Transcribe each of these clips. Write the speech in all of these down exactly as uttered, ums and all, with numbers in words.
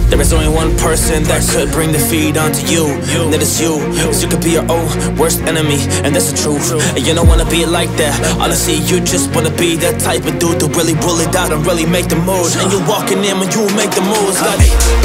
There is only one person that could bring defeat onto you, and that is you. So you could be your own worst enemy, and that's the truth. And you don't wanna be like that. Honestly, you just wanna be that type of dude to really roll it out and really make the moves. And you're walking in when you make the moves, like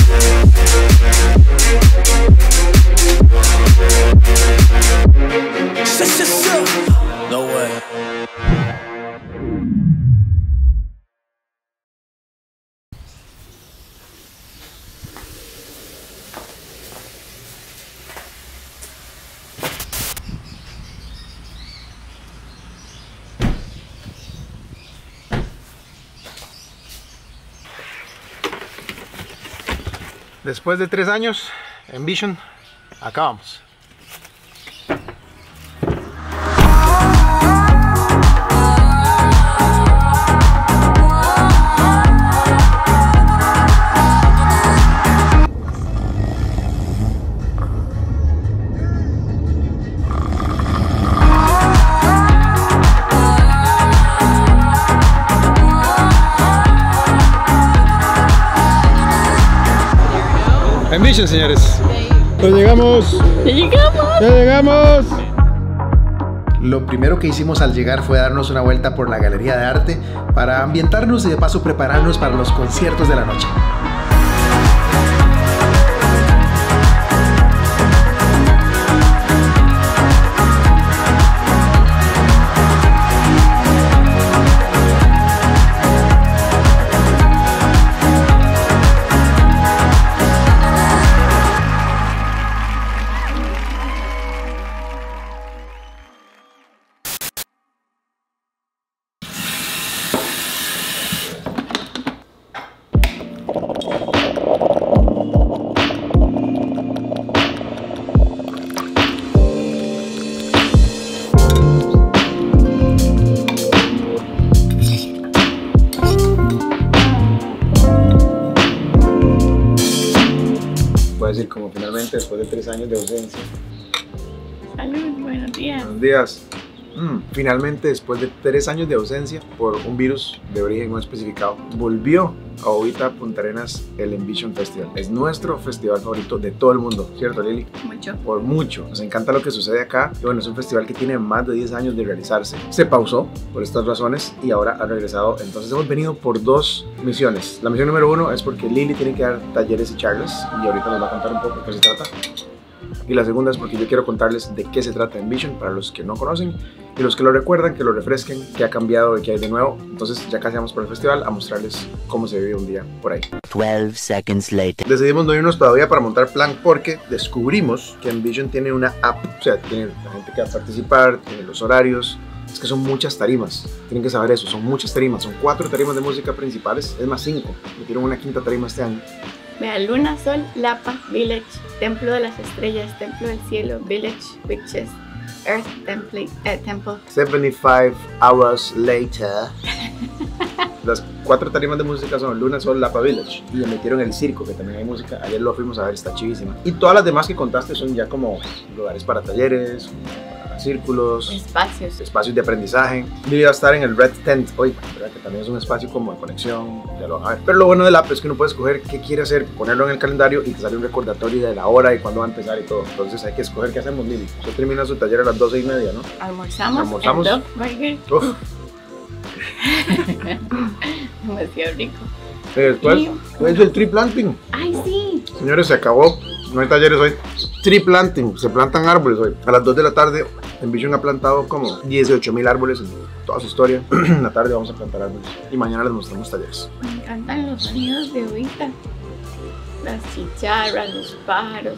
no way. Después de tres años en Vision, acabamos. En Vision, señores. Ya llegamos. Ya llegamos. Ya llegamos. Lo primero que hicimos al llegar fue darnos una vuelta por la galería de arte para ambientarnos y de paso prepararnos para los conciertos de la noche. Decir, como finalmente después de tres años de ausencia. Salud, buenos días. Buenos días. Mm, finalmente después de tres años de ausencia por un virus de origen no especificado, volvió a Bogotá, Punta Arenas, el Envision Festival. Es nuestro festival favorito de todo el mundo, ¿cierto, Lili? Mucho. Por mucho. Nos encanta lo que sucede acá. Y bueno, es un festival que tiene más de diez años de realizarse. Se pausó por estas razones y ahora ha regresado. Entonces hemos venido por dos misiones. La misión número uno es porque Lili tiene que dar talleres y charlas y ahorita nos va a contar un poco de qué se trata. Y la segunda es porque yo quiero contarles de qué se trata Envision para los que no conocen y los que lo recuerdan, que lo refresquen, qué ha cambiado y qué hay de nuevo. Entonces ya casi vamos por el festival a mostrarles cómo se vive un día por ahí. twelve seconds later. Decidimos no irnos todavía para montar plan porque descubrimos que Envision tiene una app, o sea, tiene la gente que va a participar, tiene los horarios. Es que son muchas tarimas, tienen que saber eso, son muchas tarimas, son cuatro tarimas de música principales, es más cinco, metieron una quinta tarima este año. Vea, Luna, Sol, Lapa, Village, Templo de las Estrellas, Templo del Cielo, Village, Witches, Earth, Temple, eh, Temple. seventy-five hours later. Las cuatro tarimas de música son Luna, Sol, Lapa, Village. Y le metieron el circo, que también hay música. Ayer lo fuimos a ver, está chivísima. Y todas las demás que contaste son ya como lugares para talleres, para círculos, espacios, espacios de aprendizaje. Yo iba a estar en el Red Tent hoy, ¿verdad? Que también es un espacio como de conexión, ya lo van a ver. Pero lo bueno del app es que uno puede escoger qué quiere hacer, ponerlo en el calendario y te sale un recordatorio de la hora y cuándo va a empezar y todo. Entonces hay que escoger qué hacemos, Lili. Usted termina su taller a las doce y media, ¿no? Almorzamos. Almorzamos. El Dog Burger. Uf. Demasiado rico. Y después, Y- es el tree planting. Ay, sí. Señores, se acabó. No hay talleres hoy. Tree planting. Se plantan árboles hoy. A las dos de la tarde, Envision ha plantado como dieciocho mil árboles en toda su historia. En la tarde vamos a plantar árboles. Y mañana les mostramos talleres. Me encantan los sonidos de ahorita. Las chicharras, los pájaros.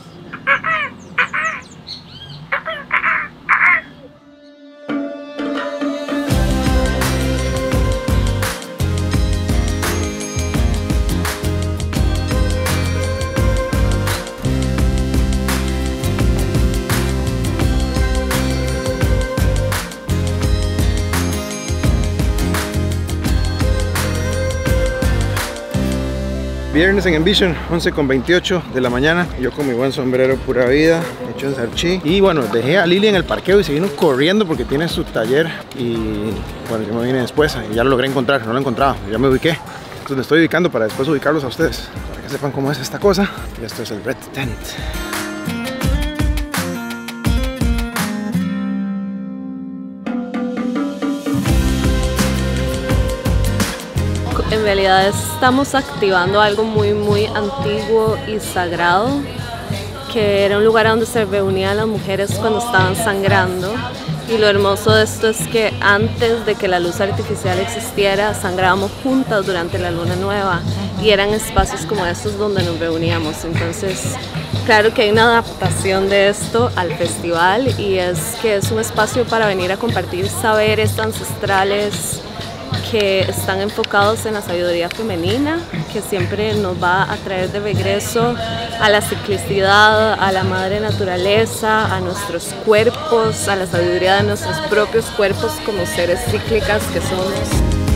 Viernes en Envision, once con veintiocho de la mañana. Yo con mi buen sombrero pura vida, hecho en Sarchi. Y bueno, dejé a Lili en el parqueo y se vino corriendo porque tiene su taller. Y bueno, yo me vine después y ya lo logré encontrar, no lo encontraba, ya me ubiqué. Entonces me estoy ubicando para después ubicarlos a ustedes, para que sepan cómo es esta cosa. Y esto es el Red Tent. En realidad estamos activando algo muy muy antiguo y sagrado, que era un lugar donde se reunían las mujeres cuando estaban sangrando. Y lo hermoso de esto es que antes de que la luz artificial existiera, sangrábamos juntas durante la luna nueva y eran espacios como estos donde nos reuníamos. Entonces, claro que hay una adaptación de esto al festival, y es que es un espacio para venir a compartir saberes ancestrales que están enfocados en la sabiduría femenina, que siempre nos va a traer de regreso a la ciclicidad, a la madre naturaleza, a nuestros cuerpos, a la sabiduría de nuestros propios cuerpos como seres cíclicas que somos.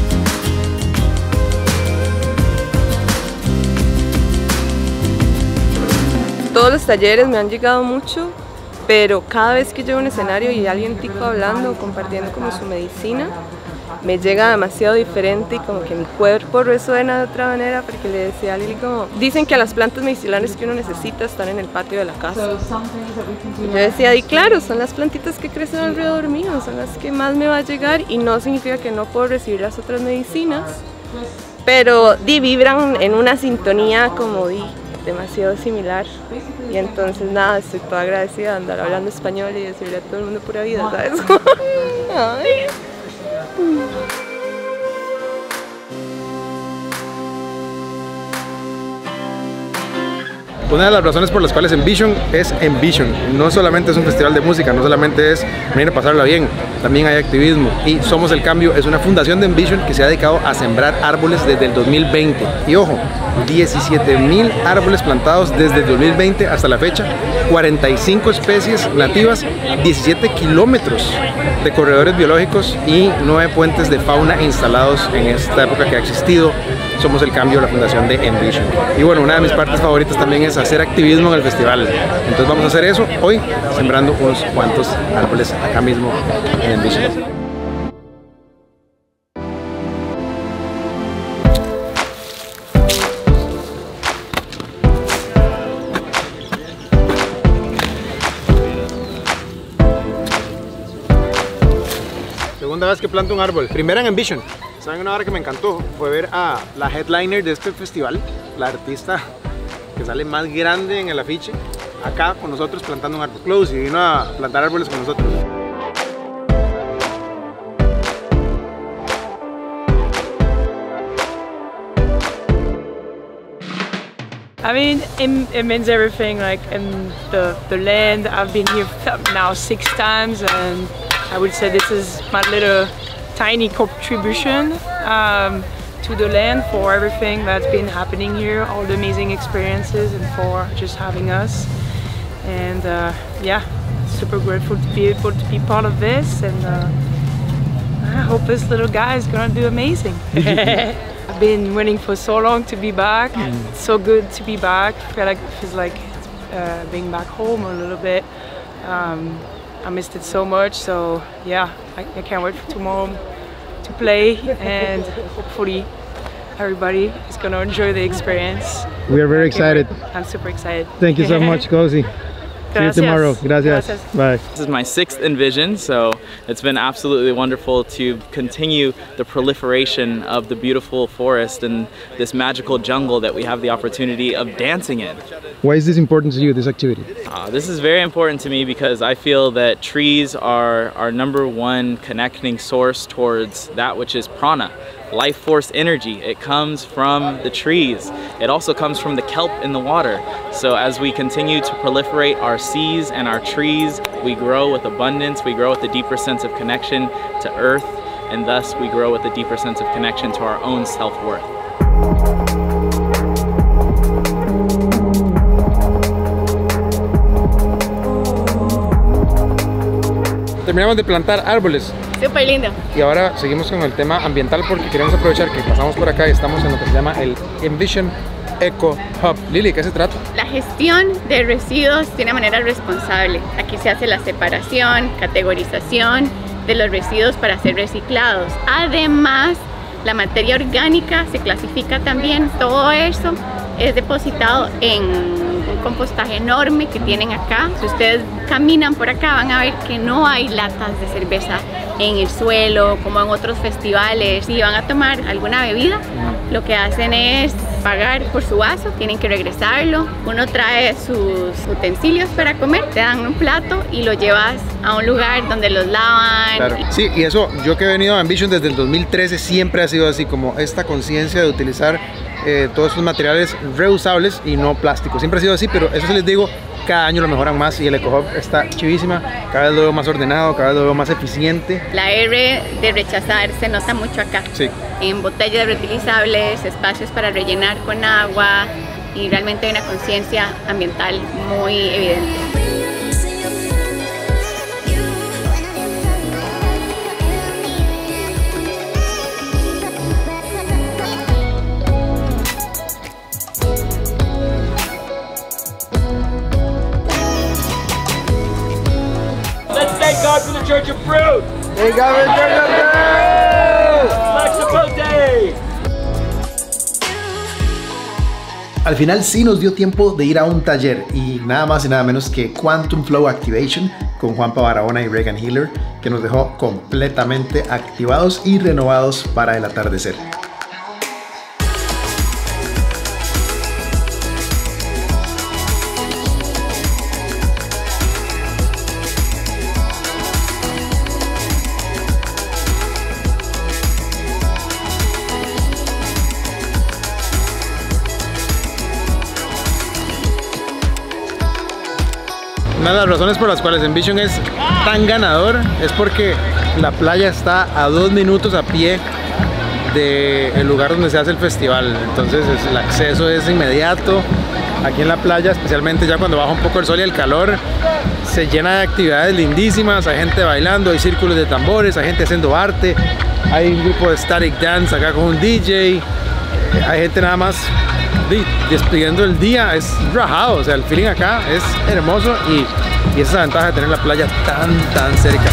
Todos los talleres me han llegado mucho, pero cada vez que llego a un escenario y hay alguien tico hablando, compartiendo como su medicina, me llega demasiado diferente y como que mi cuerpo resuena de otra manera, porque le decía a Lili como, dicen que las plantas medicinales que uno necesita están en el patio de la casa. Y yo decía, y claro, son las plantitas que crecen alrededor mío, son las que más me va a llegar, y no significa que no puedo recibir las otras medicinas, pero di, vibran en una sintonía como di, demasiado similar. Y entonces nada, estoy toda agradecida de andar hablando español y decirle a todo el mundo pura vida, ¿sabes? Ay. Una de las razones por las cuales Envision es Envision, no solamente es un festival de música, no solamente es venir a pasarla bien, también hay activismo. Y Somos el Cambio es una fundación de Envision que se ha dedicado a sembrar árboles desde el dos mil veinte. Y ojo, diecisiete mil árboles plantados desde el dos mil veinte hasta la fecha, cuarenta y cinco especies nativas, diecisiete kilómetros de corredores biológicos y nueve puentes de fauna instalados en esta época que ha existido Somos el Cambio, la fundación de Envision. Y bueno, una de mis partes favoritas también es hacer activismo en el festival. Entonces vamos a hacer eso hoy, sembrando unos cuantos árboles acá mismo en Envision. Segunda vez que planto un árbol, primera en Envision. ¿Saben una hora que me encantó? Fue ver a la headliner de este festival, la artista que sale más grande en el afiche, acá con nosotros plantando un árbol. Close, y vino a plantar árboles con nosotros. I mean, it, it means everything, like in the, the land. I've been here now six times, and I would say this is my little tiny contribution um, to the land for everything that's been happening here, all the amazing experiences, and for just having us. And uh, yeah, super grateful to be able to be part of this, and uh, I hope this little guy is gonna do amazing. I've been waiting for so long to be back. It's so good to be back. I feel like it feels like uh, being back home a little bit. Um, I missed it so much, so yeah, I, I can't wait for tomorrow to play, and hopefully everybody is going to enjoy the experience. We are very excited. I'm super excited. Thank you so much, Cozy. See you tomorrow. Gracias. Gracias. Bye. This is my sixth Envision, so it's been absolutely wonderful to continue the proliferation of the beautiful forest and this magical jungle that we have the opportunity of dancing in. Why is this important to you, this activity? Uh, this is very important to me because I feel that trees are our number one connecting source towards that which is prana, life force energy. It comes from the trees. It also comes from the kelp in the water. So as we continue to proliferate our seas and our trees, we grow with abundance, we grow with a deeper sense of connection to earth, and thus we grow with a deeper sense of connection to our own self-worth. Terminamos de plantar árboles. Súper lindo. Y ahora seguimos con el tema ambiental porque queremos aprovechar que pasamos por acá y estamos en lo que se llama el Envision Eco Hub. Lili, ¿qué se trata? La gestión de residuos de una manera responsable. Aquí se hace la separación, categorización de los residuos para ser reciclados. Además La materia orgánica se clasifica también, todo eso es depositado en un compostaje enorme que tienen acá. Si ustedes caminan por acá van a ver que no hay latas de cerveza en el suelo como en otros festivales. Si van a tomar alguna bebida, lo que hacen es pagar por su vaso, tienen que regresarlo. Uno trae sus utensilios para comer, te dan un plato y lo llevas a un lugar donde los lavan. Claro. Sí, y eso, yo que he venido a Ambition desde el dos mil trece, siempre ha sido así, como esta conciencia de utilizar eh, todos estos materiales reusables y no plásticos. Siempre ha sido así, pero eso sí les digo, cada año lo mejoran más y el EcoHub está chivísima, cada vez lo veo más ordenado, cada vez lo veo más eficiente. La R de rechazar se nota mucho acá. Sí. En botellas reutilizables, espacios para rellenar con agua y realmente hay una conciencia ambiental muy evidente. Thank God for the Church of Fruit! Thank God for the Church of Fruit! Flex the Boat Day! Al final sí nos dio tiempo de ir a un taller y nada más y nada menos que Quantum Flow Activation con Juanpa Barahona y Regan Hiller, que nos dejó completamente activados y renovados para el atardecer. Una de las razones por las cuales Ambition es tan ganador es porque la playa está a dos minutos a pie del lugar donde se hace el festival, entonces el acceso es inmediato. Aquí en la playa, especialmente ya cuando baja un poco el sol y el calor, se llena de actividades lindísimas, hay gente bailando, hay círculos de tambores, hay gente haciendo arte, hay un grupo de static dance acá con un D J, hay gente nada más despidiendo el día, es rajado, o sea, el feeling acá es hermoso y, y esa es la ventaja de tener la playa tan tan cerca.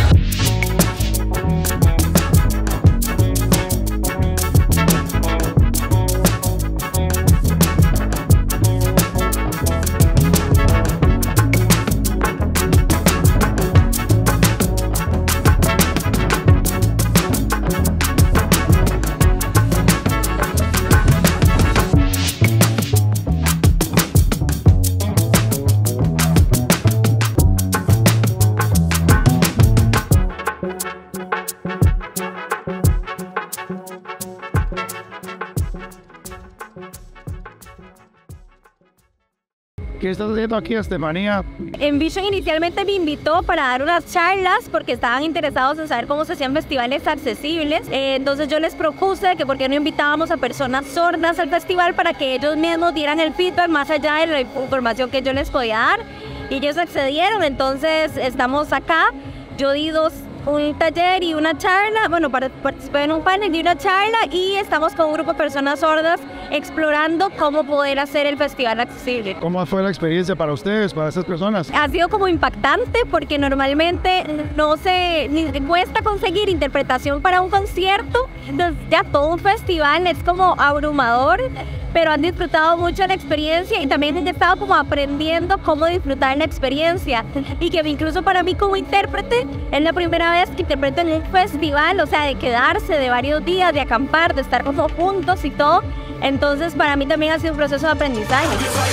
¿Qué estás haciendo aquí, Estefanía? Ambition inicialmente me invitó para dar unas charlas porque estaban interesados en saber cómo se hacían festivales accesibles. Eh, entonces yo les propuse que por qué no invitábamos a personas sordas al festival para que ellos mismos dieran el feedback más allá de la información que yo les podía dar. Y ellos accedieron, entonces estamos acá. Yo di dos, un taller y una charla, bueno, participé en un panel y una charla y estamos con un grupo de personas sordas explorando cómo poder hacer el festival accesible. ¿Cómo fue la experiencia para ustedes, para estas personas? Ha sido como impactante porque normalmente no se ni cuesta conseguir interpretación para un concierto, entonces ya todo un festival es como abrumador, pero han disfrutado mucho la experiencia y también han estado como aprendiendo cómo disfrutar la experiencia y que incluso para mí como intérprete es la primera vez que interpreto en un festival, o sea, de quedarse de varios días, de acampar, de estar como juntos y todo. Entonces para mí también ha sido un proceso de aprendizaje.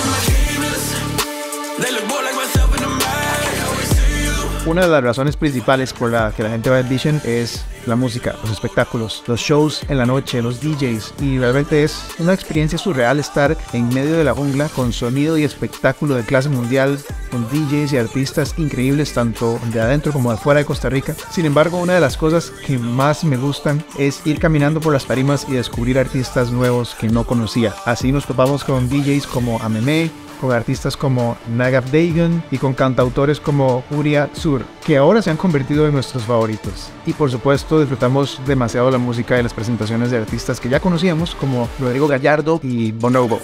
Una de las razones principales por la que la gente va a Ambition es la música, los espectáculos, los shows en la noche, los D Js, y realmente es una experiencia surreal estar en medio de la jungla con sonido y espectáculo de clase mundial, con D Js y artistas increíbles tanto de adentro como de fuera de Costa Rica. Sin embargo, una de las cosas que más me gustan es ir caminando por las tarimas y descubrir artistas nuevos que no conocía. Así nos topamos con D Js como Ameme, con artistas como Nagaf Dagon y con cantautores como Uria Sur, que ahora se han convertido en nuestros favoritos. Y por supuesto disfrutamos demasiado la música y las presentaciones de artistas que ya conocíamos como Rodrigo Gallardo y Bonobo.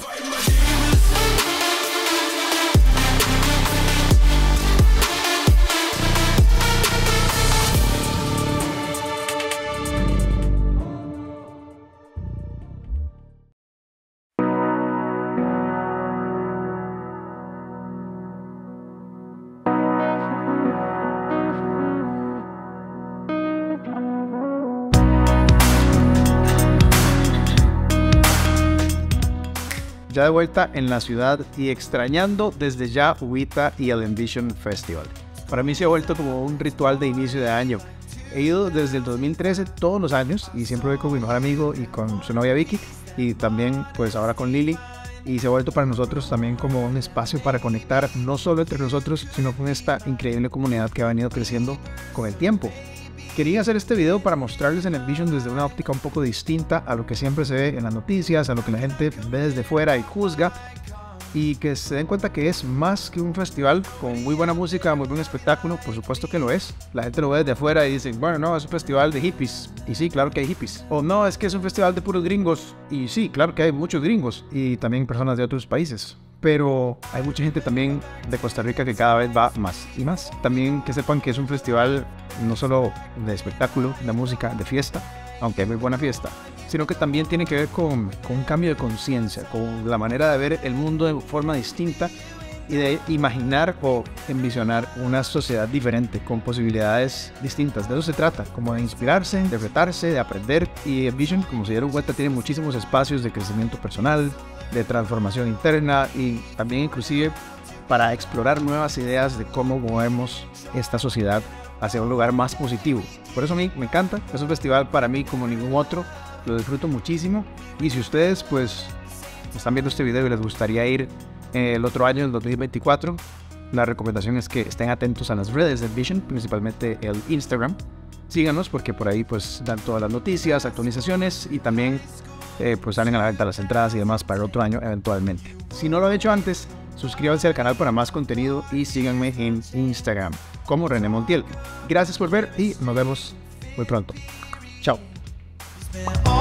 ya de vuelta en la ciudad y extrañando desde ya Uvita y el Envision Festival. Para mí se ha vuelto como un ritual de inicio de año. He ido desde el dos mil trece todos los años y siempre voy con mi mejor amigo y con su novia Vicky y también pues ahora con Lili, y se ha vuelto para nosotros también como un espacio para conectar no solo entre nosotros sino con esta increíble comunidad que ha venido creciendo con el tiempo. Quería hacer este video para mostrarles en Envision desde una óptica un poco distinta a lo que siempre se ve en las noticias, a lo que la gente ve desde fuera y juzga, y que se den cuenta que es más que un festival con muy buena música, muy buen espectáculo. Por supuesto que lo es. La gente lo ve desde afuera y dice, bueno, no, es un festival de hippies. Y sí, claro que hay hippies. O no, es que es un festival de puros gringos. Y sí, claro que hay muchos gringos y también personas de otros países. Pero hay mucha gente también de Costa Rica que cada vez va más y más. También que sepan que es un festival no solo de espectáculo, de música, de fiesta, aunque hay muy buena fiesta, sino que también tiene que ver con, con un cambio de conciencia, con la manera de ver el mundo de forma distinta y de imaginar o envisionar una sociedad diferente, con posibilidades distintas. De eso se trata, como de inspirarse, de retarse, de aprender. Y Envision, como se dieron cuenta, tiene muchísimos espacios de crecimiento personal, de transformación interna y también inclusive para explorar nuevas ideas de cómo movemos esta sociedad hacia un lugar más positivo. Por eso a mí me encanta, es un festival para mí como ningún otro, lo disfruto muchísimo. Y si ustedes pues están viendo este video y les gustaría ir eh, el otro año, el dos mil veinticuatro, la recomendación es que estén atentos a las redes de Envision, principalmente el Instagram. Síganos porque por ahí pues dan todas las noticias, actualizaciones y también eh, pues salen a la venta las entradas y demás para el otro año eventualmente. Si no lo han hecho antes, suscríbanse al canal para más contenido y síganme en Instagram como René Montiel. Gracias por ver y nos vemos muy pronto. Chao.